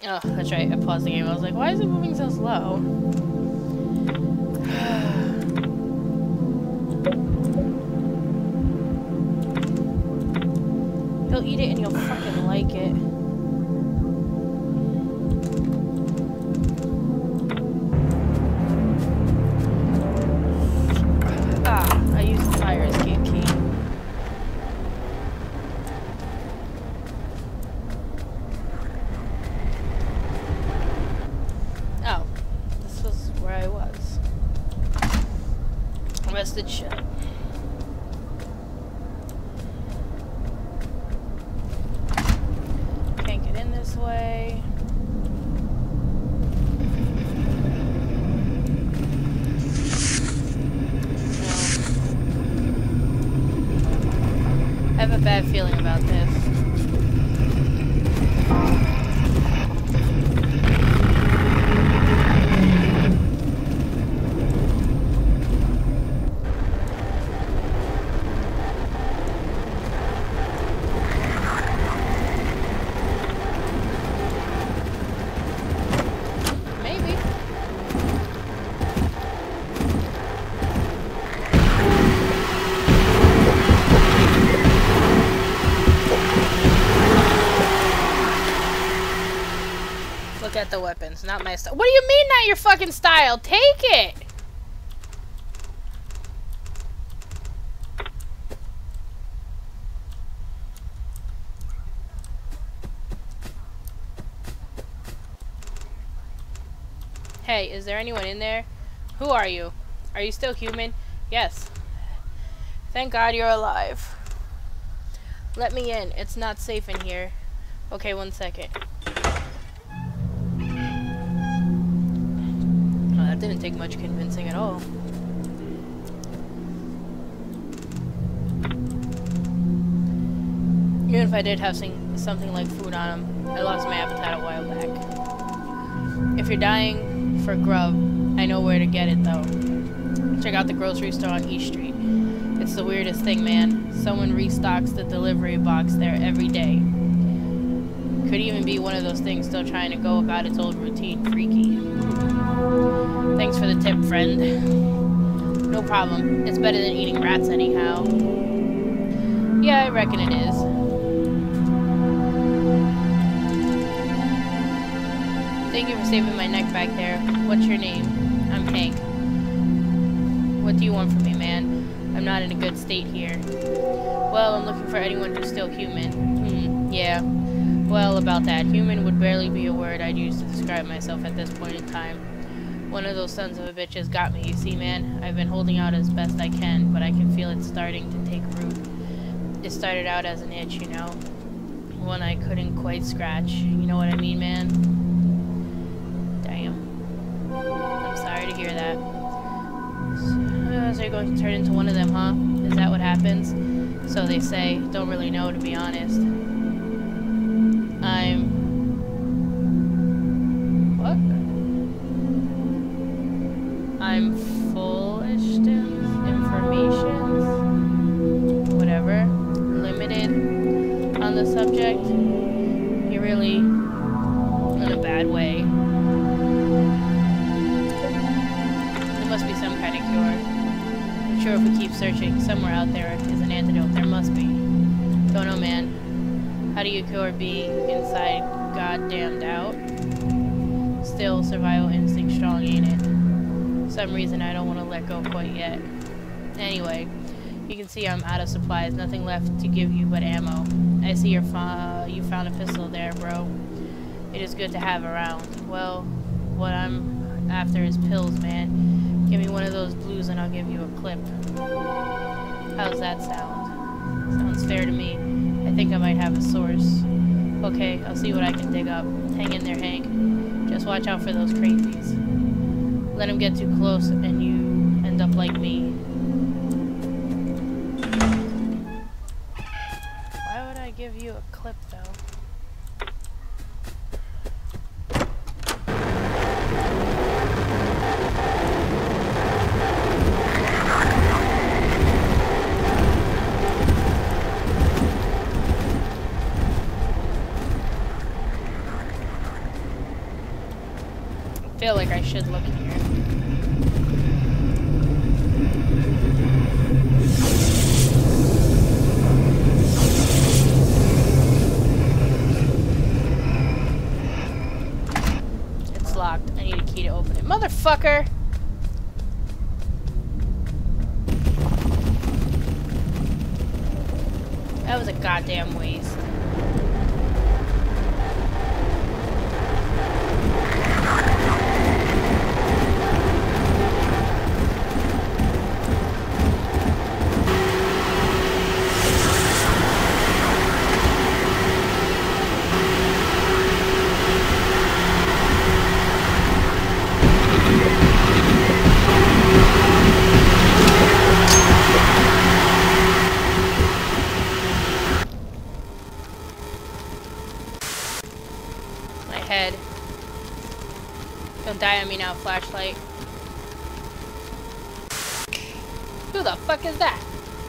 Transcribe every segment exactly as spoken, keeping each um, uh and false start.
Oh, that's right. I paused the game. I was like, why is it moving so slow? You'll eat it and you'll fucking like it. Ah, I used the fire escape key. Oh, this was where I was. Rested shut. Can't get in this way. I have a bad feeling about this. Maybe. Look at the weapons, not my style. What do you mean not your fucking style? Take it! Hey, is there anyone in there? Who are you? Are you still human? Yes. Thank God you're alive. Let me in. It's not safe in here. Okay, one second. Oh, that didn't take much convincing at all. Even if I did have sing something like food on him, I lost my appetite a while back. If you're dying for grub, I know where to get it though. Check out the grocery store on East Street. It's the weirdest thing, man. Someone restocks the delivery box there every day. Could even be one of those things still trying to go about its old routine. Freaky. Thanks for the tip, friend. No problem. It's better than eating rats anyhow. Yeah, I reckon it is. Thank you for saving my neck back there. What's your name? I'm Hank. What do you want from me, man? I'm not in a good state here. Well, I'm looking for anyone who's still human. Hmm, yeah. Well, about that, human would barely be a word I'd use to describe myself at this point in time. One of those sons of a bitches got me, you see, man. I've been holding out as best I can, but I can feel it starting to take root. It started out as an itch, you know. One I couldn't quite scratch. You know what I mean, man? Damn. I'm sorry to hear that. So, so you're going to turn into one of them, huh? Is that what happens? So they say. Don't really know, to be honest. I'm... What? I'm foolish to information. Whatever. Limited on the subject. You're really in a bad way. There must be some kind of cure. I'm sure if we keep searching, somewhere out there is an antidote. There must be. Don't know, man. How do you cure be inside goddamned out? Still, survival instinct strong, ain't it? For some reason I don't want to let go quite yet. Anyway, you can see I'm out of supplies. Nothing left to give you but ammo. I see you're fa you found a pistol there, bro. It is good to have around. Well, what I'm after is pills, man. Give me one of those blues and I'll give you a clip. How's that sound? Sounds fair to me. I think I might have a source. Okay, I'll see what I can dig up. Hang in there, Hank. Just watch out for those crazies. Let them get too close and you end up like me. Why would I give you a clip, though? feel like I should look here. It's locked. I need a key to open it. Motherfucker! That was a goddamn waste. Head. Don't die on me now, flashlight. Who the fuck is that?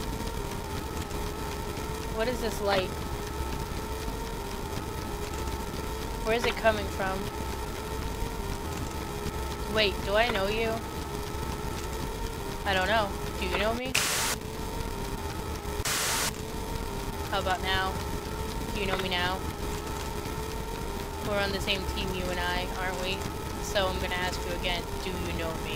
What is this light? Where is it coming from? Wait, do I know you? I don't know. Do you know me? How about now? Do you know me now? We're on the same team, you and I, aren't we? So I'm gonna ask you again, do you know me?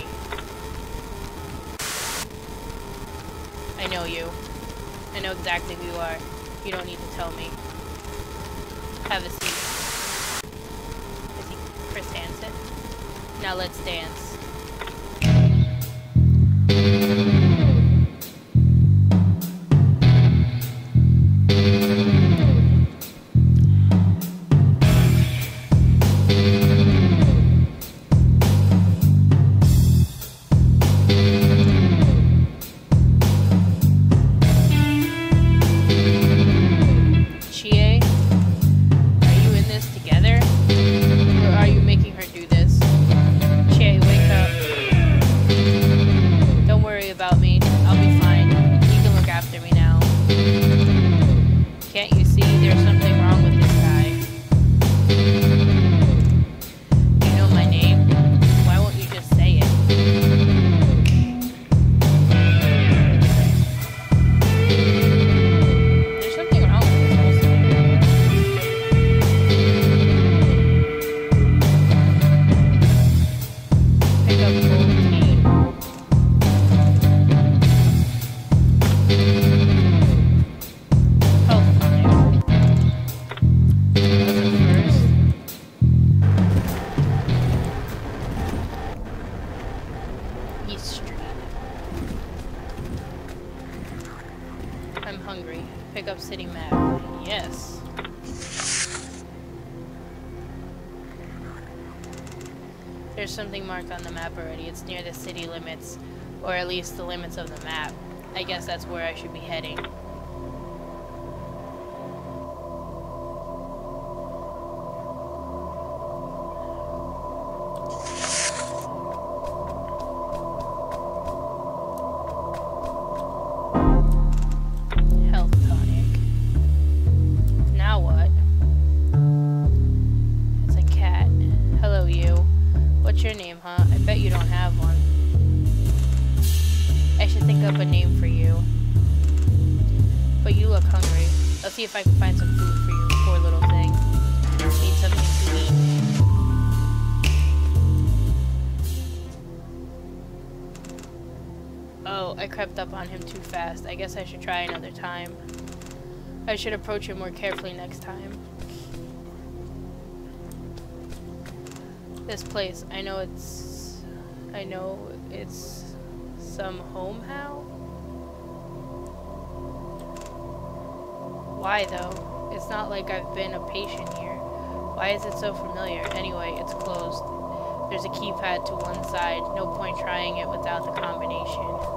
I know you. I know exactly who you are. You don't need to tell me. Have a seat. Is he Chris Hansen? Now let's dance. I'm hungry. Pick up city map. Yes. There's something marked on the map already. It's near the city limits, or at least the limits of the map. I guess that's where I should be heading. See if I can find some food for you, poor little thing. Need something to eat. Oh, I crept up on him too fast. I guess I should try another time. I should approach him more carefully next time. This place, I know it's... I know it's some home how? Why though? It's not like I've been a patient here. Why is it so familiar? Anyway, it's closed. There's a keypad to one side. No point trying it without the combination.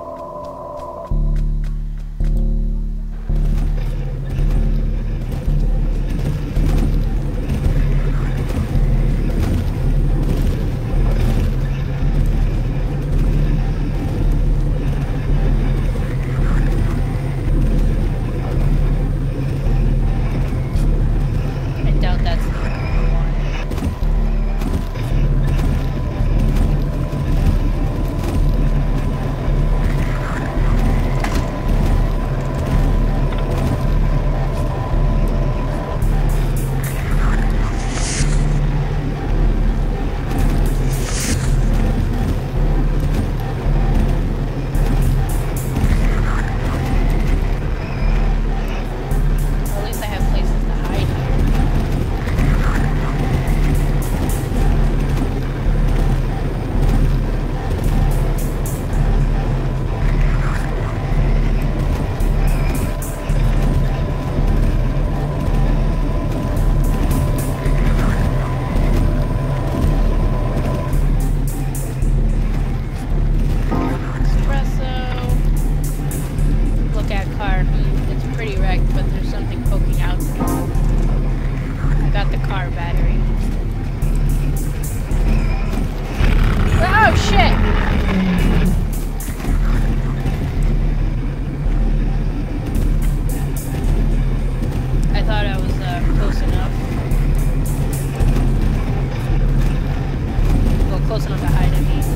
car battery. Oh shit! I thought I was uh, close enough. Well, close enough to hide, I mean.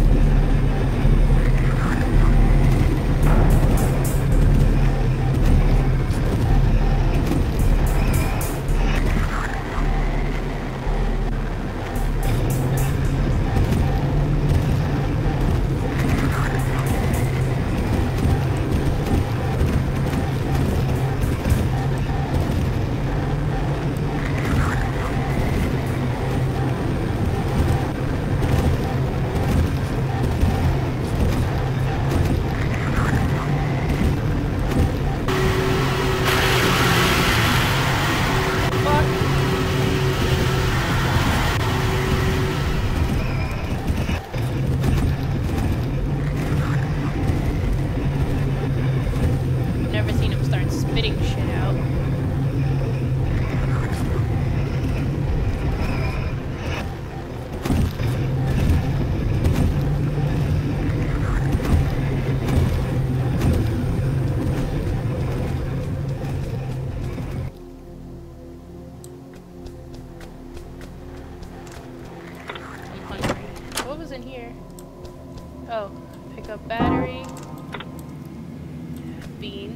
In here. Oh, pick up battery. Beans.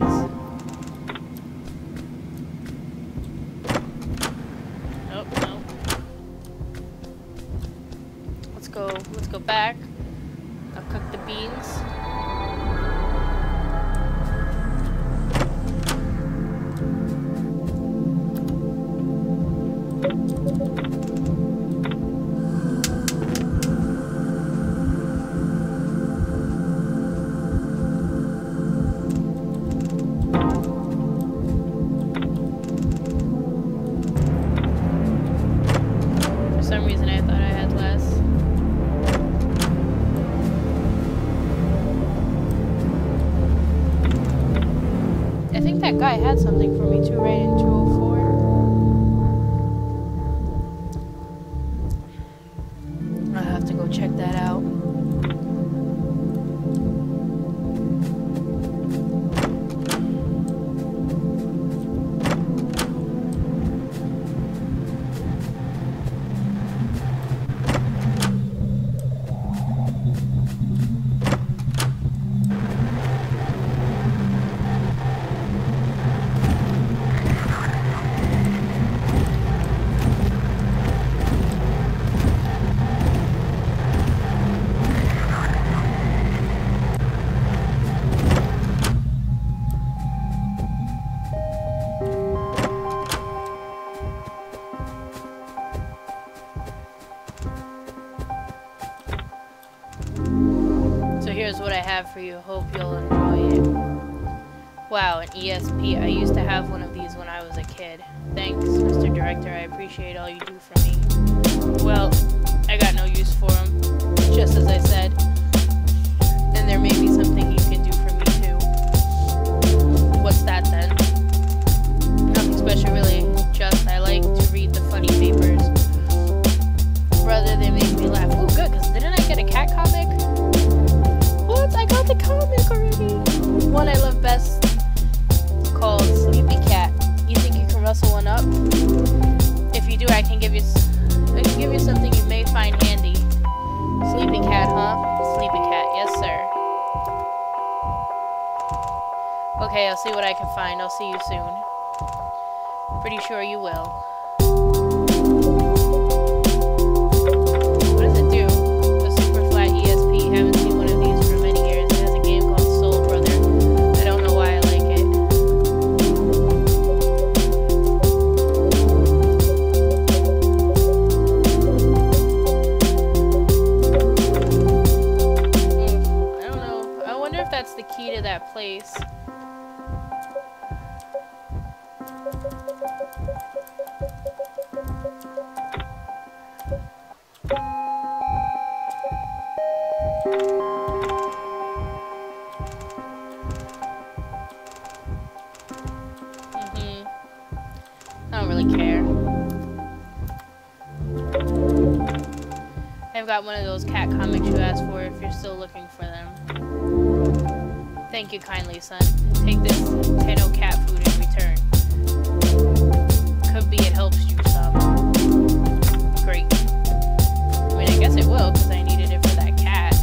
Nope, no. Let's go, let's go back. I'll cook the beans. That guy had something for me too, right, in two oh four. I'll have to go check that out. Here's what I have for you. Hope you'll enjoy it. Wow, an E S P. I used to have one of these when I was a kid. Thanks, Mister Director. I appreciate all you do for me. Well, I got no use for them, just as I said. And there may be something you can do for me too. What's that then? Nothing special really. Just I like to read the funny papers. Brother, they make me laugh. Oh, good, because didn't I get a cat comic? I got the comic already. One I love best called Sleepy Cat. You think you can rustle one up? If you do, I can give you I can give you something you may find handy. Sleepy Cat, huh? Sleepy Cat, yes sir. Okay, I'll see what I can find. I'll see you soon. Pretty sure you will. What does it do? A super flat E S P. Haven't seen one of these for many years. It has a game called Soul Brother. I don't know why I like it. Mm, I don't know. I wonder if that's the key to that place. I've got one of those cat comics you asked for if you're still looking for them. Thank you kindly, son. Take this Tenno cat food in return. Could be it helps you some. Great. I mean, I guess it will, because I needed it for that cat.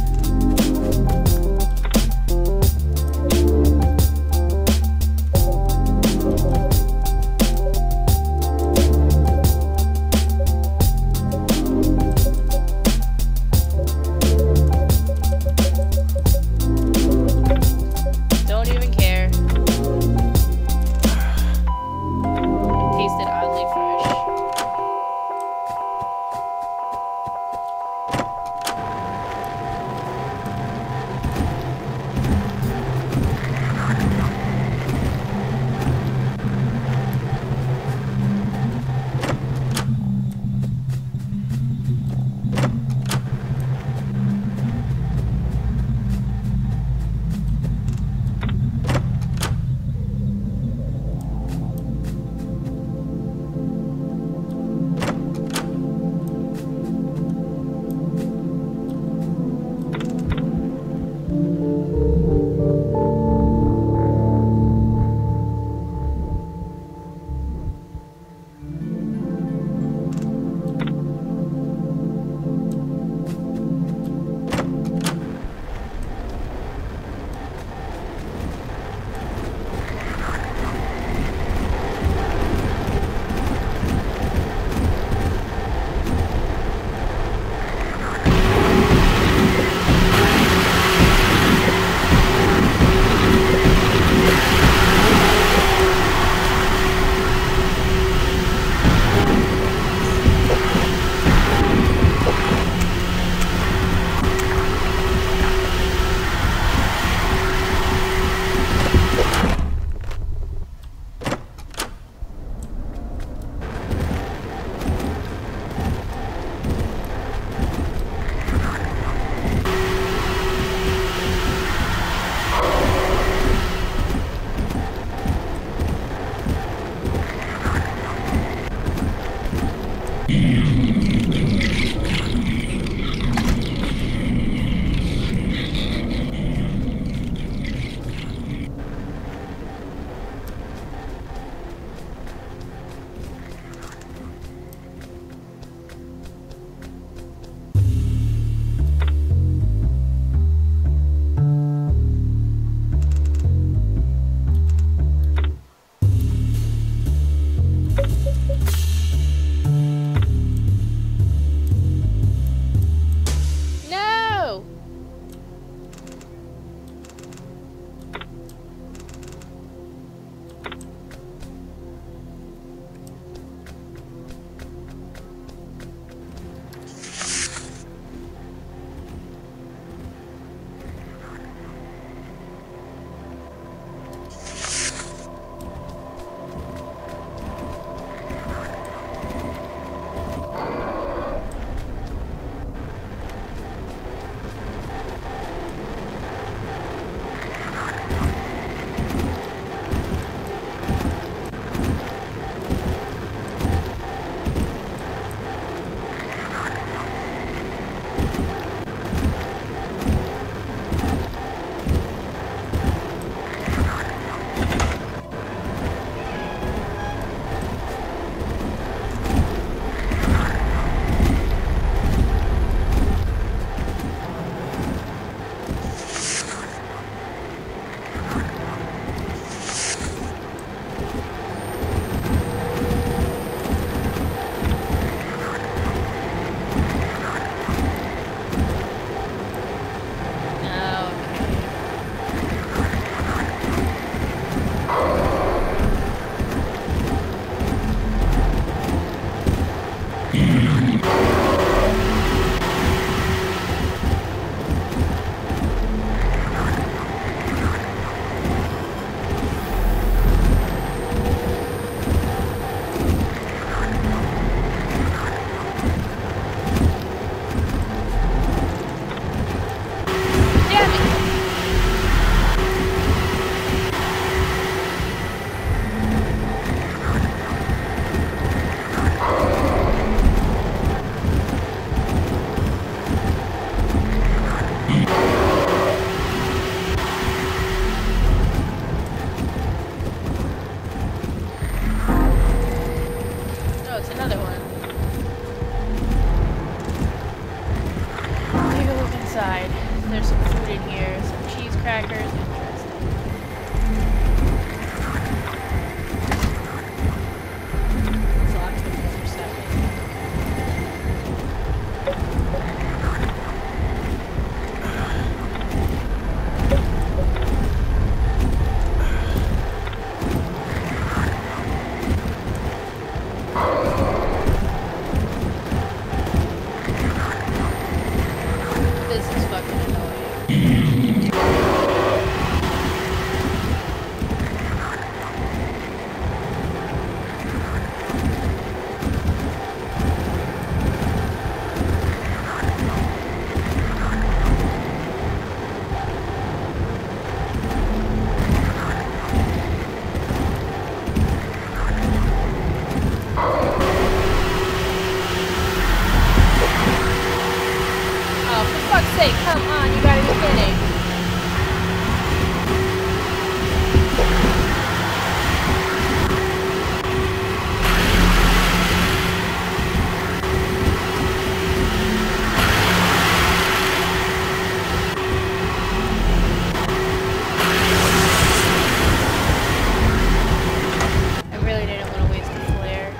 crackers. Interesting. It's locked for another second. This is fucking annoying. Oh, for fuck's sake, come on, you gotta be kidding. I really didn't want to waste a flare.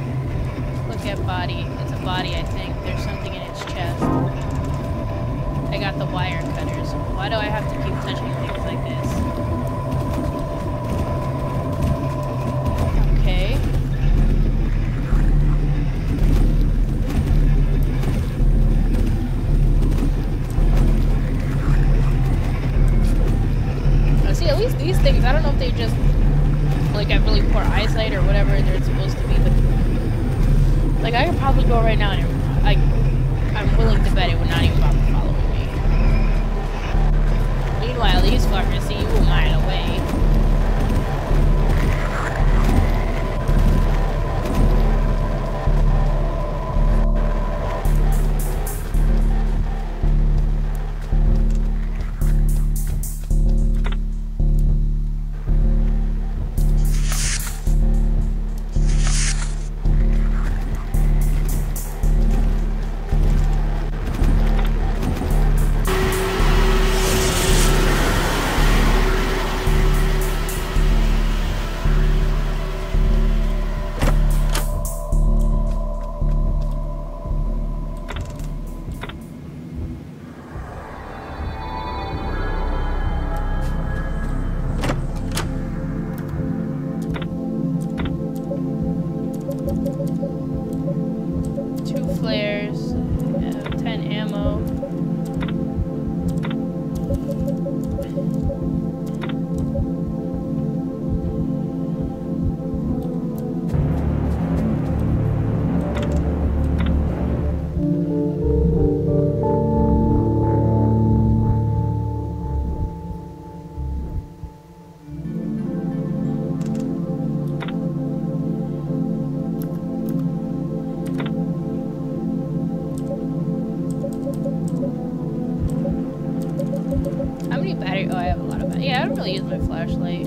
body. It's a body, I think. There's something in its chest. I got the wire cutters. Why do I have to keep touching things like this? Okay. Oh, see, at least these things, I don't know if they just like have really poor eyesight or whatever they're supposed to be, but like I could probably go right now and I, I'm willing to bet it would not even bother following me. Meanwhile, these fuckers see you a mile away. Use my flashlight.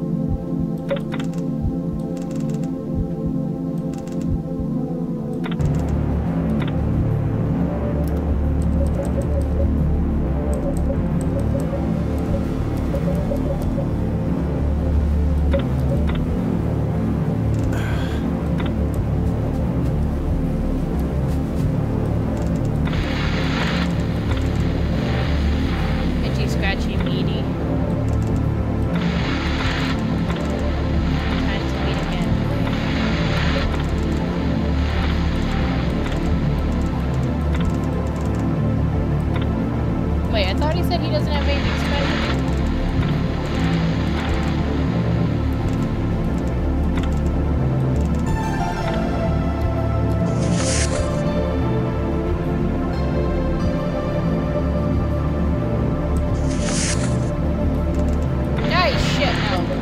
Itchy, scratchy, meaty. Wait, I thought he said he doesn't have anything special. Nice shit, no.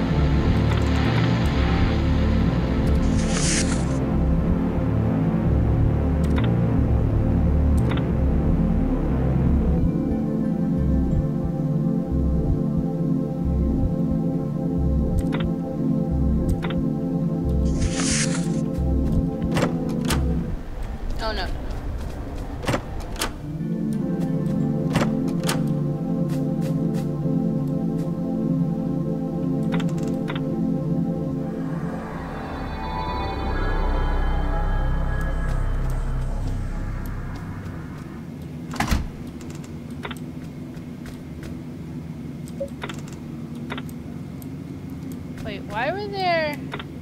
Oh no. Wait, why were there...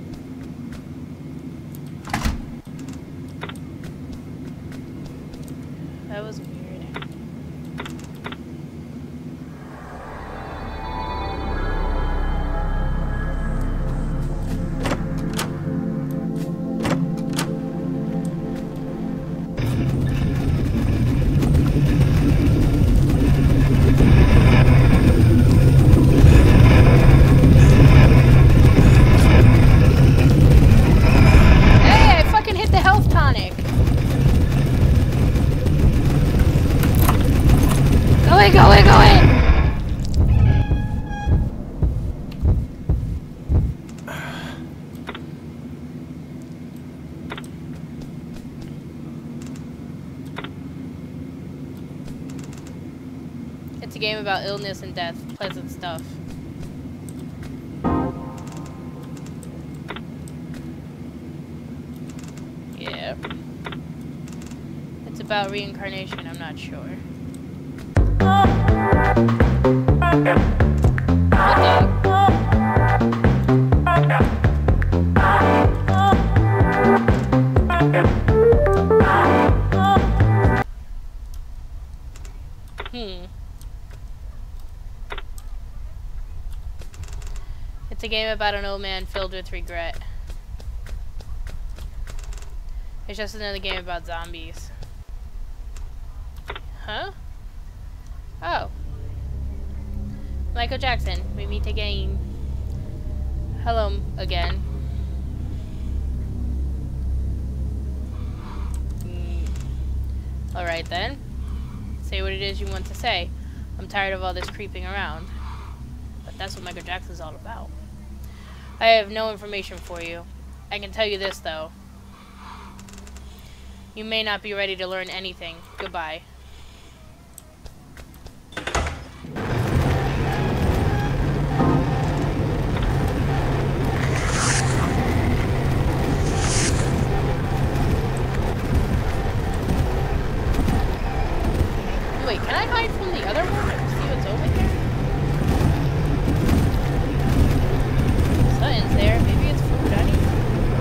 That was weird. Hey, I fucking hit the health tonic. Go away, go away, go away! It's a game about illness and death. Pleasant stuff. Yeah. It's about reincarnation, I'm not sure. Hmm. It's a game about an old man filled with regret. It's just another game about zombies. Huh? Oh. Michael Jackson, we meet again. Hello again. Mm. Alright then. Say what it is you want to say. I'm tired of all this creeping around. But that's what Michael Jackson's all about. I have no information for you. I can tell you this though. You may not be ready to learn anything. Goodbye. Wait, can I hide from the other one? See what's over there? Something's there. Maybe it's food. I need.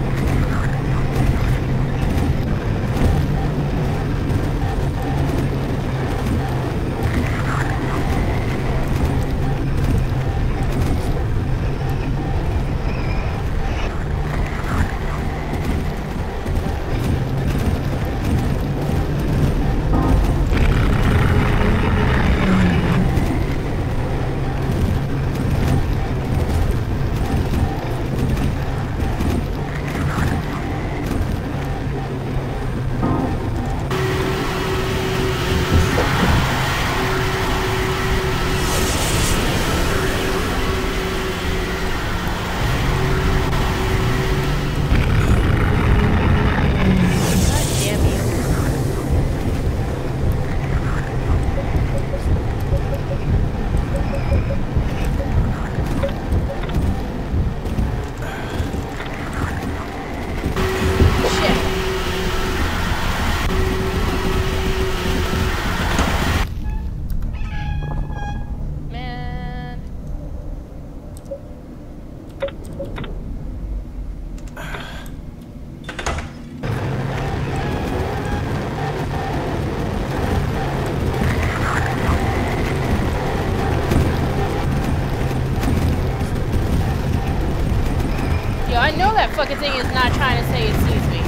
I know that fucking thing is not trying to say it sees me.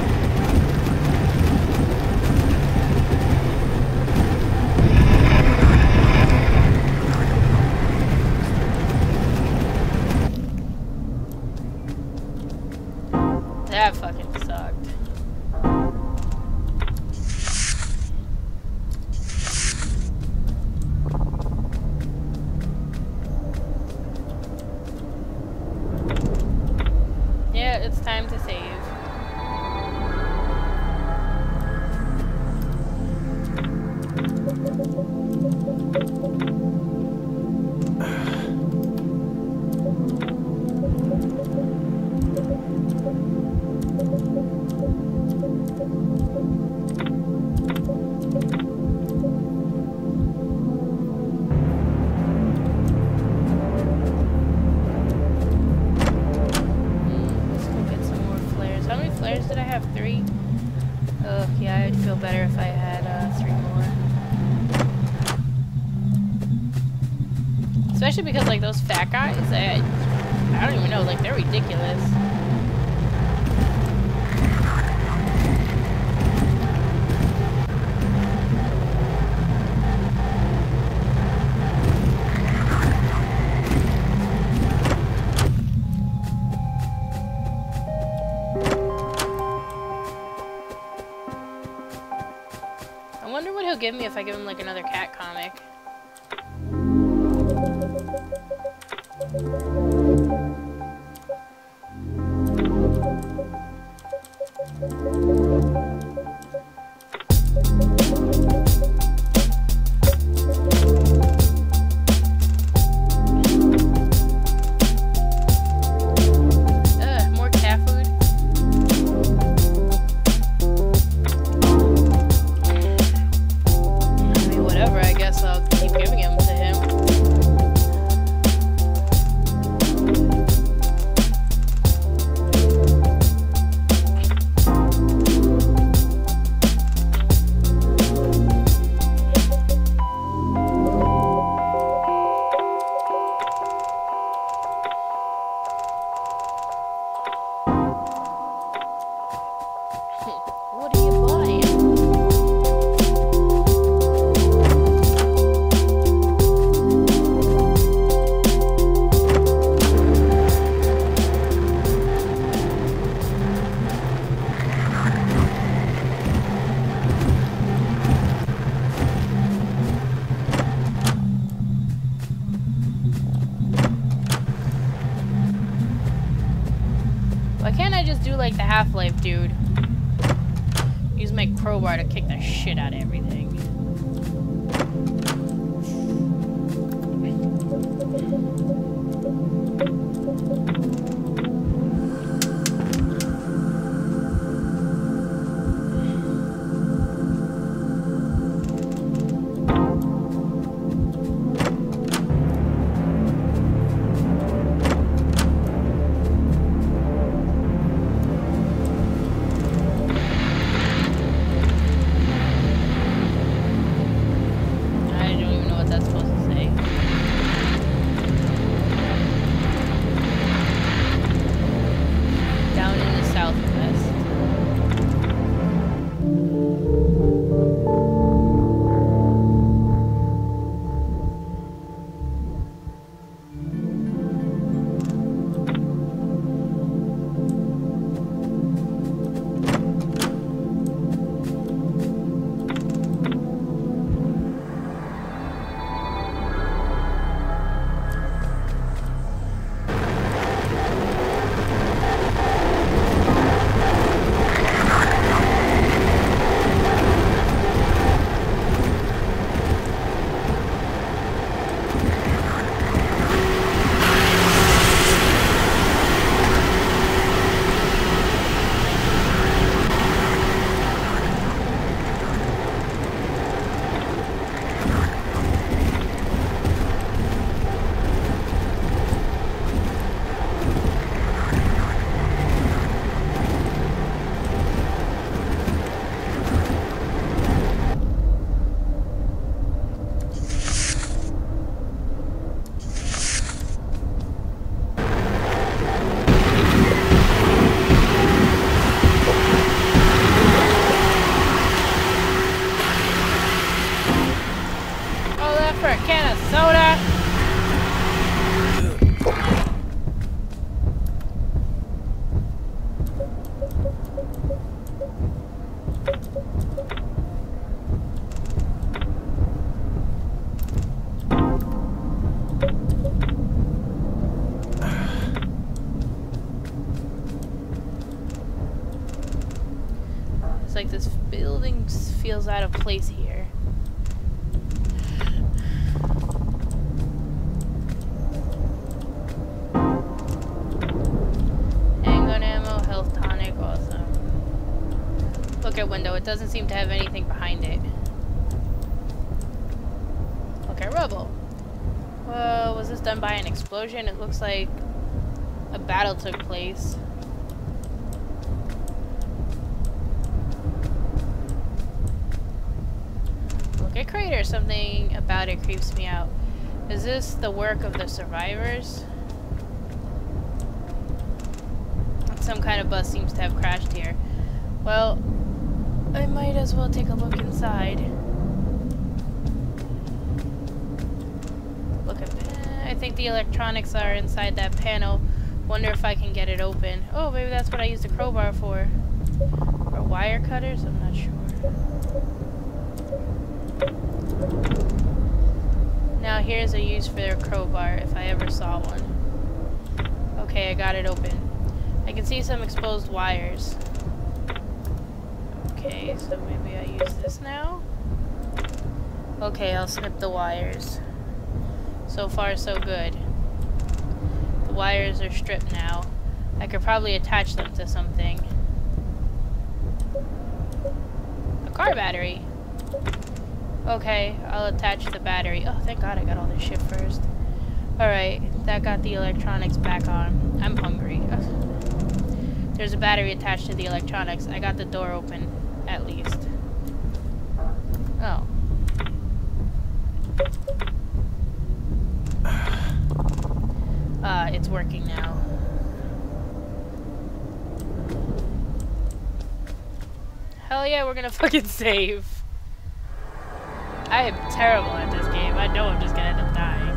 That fucking sucked. Yeah, it's time to save. Did I have three? Oh, yeah, I'd feel better if I had uh, three more. Especially because, like, those fat guys, I, I don't even know, like, they're ridiculous. I wonder what he'll give me if I give him like another cat comic. Ugh, more cat food. I mean, whatever, I guess I'll What are you buying? Why can't I just do like the Half-Life dude? Use my crowbar to kick the shit out of everything. It's like this building feels out of place here. Handgun ammo, health tonic, awesome. Look at window, it doesn't seem to have anything behind it. Look at rubble. Well, was this done by an explosion? It looks like a battle took place. A crater, something about it creeps me out. Is this the work of the survivors? Some kind of bus seems to have crashed here. Well, I might as well take a look inside. Look at that. I think the electronics are inside that panel. Wonder if I can get it open. Oh, maybe that's what I used the crowbar for. Or wire cutters? I'm not sure. Now here's a use for their crowbar, if I ever saw one. Okay, I got it open. I can see some exposed wires. Okay, so maybe I use this now? Okay, I'll snip the wires. So far, so good. The wires are stripped now. I could probably attach them to something. A car battery. Okay, I'll attach the battery. Oh, thank God I got all this shit first. Alright, that got the electronics back on. I'm hungry. Ugh. There's a battery attached to the electronics. I got the door open, at least. Oh. Uh, it's working now. Hell yeah, we're gonna fucking save. I am terrible at this game. I know I'm just gonna end up dying.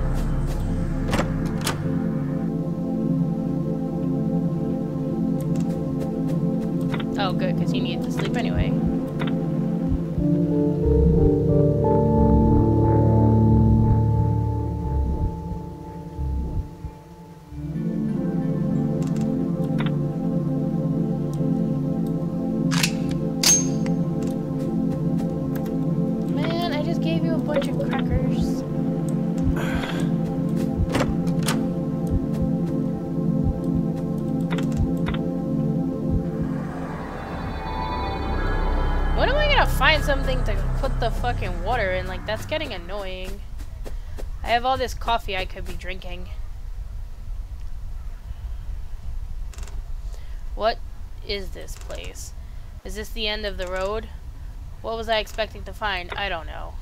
Oh, good, because he needs to sleep anyway. Find something to put the fucking water in, like that's getting annoying. I have all this coffee I could be drinking. What is this place? Is this the end of the road? What was I expecting to find? I don't know.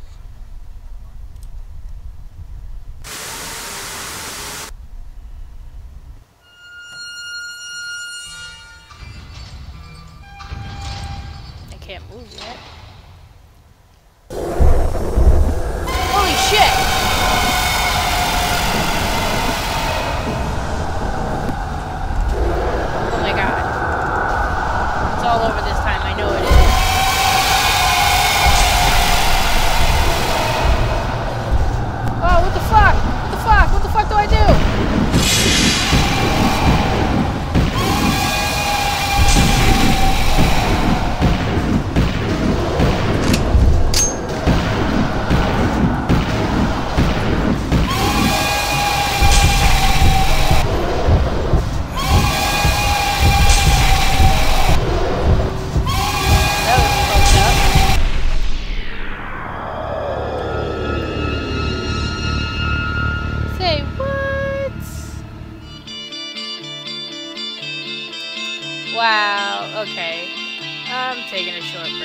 I can't move yet. All over this time, I know it is. Oh, what the fuck? What the fuck? What the fuck do I do? Wow, okay. I'm taking a short